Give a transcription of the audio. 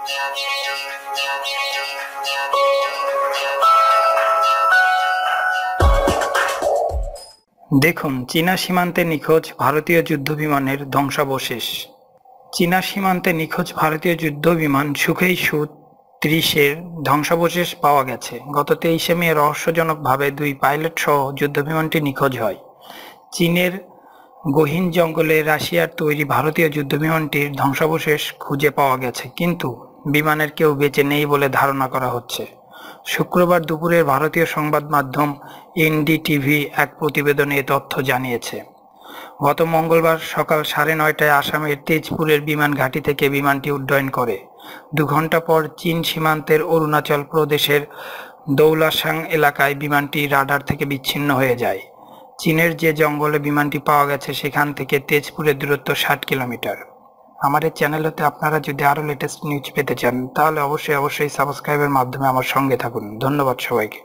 দেখুন, চীনা সীমান্তে নিখোঁজ ভারতীয় যুদ্ধবিমানের ধ্বংসাবশেষ। চীনা সীমান্তে নিখোঁজ ভারতীয় যুদ্ধবিমান সুখেই সু-30-এর ধ্বংসাবশেষ পাওয়া গেছে। গত 23শে মে রহস্যজনকভাবে 2 পাইলট সহ যুদ্ধবিমানটি নিখোঁজ হয়। চীনের গহীন জঙ্গলে রাশিয়ার তৈরি ভারতীয় যুদ্ধবিমানটির ধ্বংসাবশেষ খুঁজে পাওয়া গেছে, কিন্তু বিমানের কেউ বেঁচে নেই বলে ধারণা করা হচ্ছে। শুক্রবার দুপুরে ভারতীয় সংবাদ মাধ্যম এনডিটিভি এক প্রতিবেদনে এ তথ্য জানিয়েছে। গত মঙ্গলবার সকাল 9:30টায় আসামের তেজপুরের বিমান ঘাঁটি থেকে বিমানটি উড্ডয়ন করে। 2 ঘণ্টা পর চীন সীমান্তের অরুণাচল প্রদেশের দৌলাসাং এলাকায় বিমানটি রাডার থেকে বিচ্ছিন্ন হয়ে যায়। চীনের যে জঙ্গলে বিমানটি পাওয়া গেছে সেখান থেকে তেজপুরের দূরত্ব 60 কিলোমিটার। আমার এই চ্যানেলতে আপনারা যদি আরও লেটেস্ট নিউজ পেতে চান তাহলে অবশ্যই সাবস্ক্রাইবের মাধ্যমে আমার সঙ্গে থাকুন। ধন্যবাদ সবাইকে।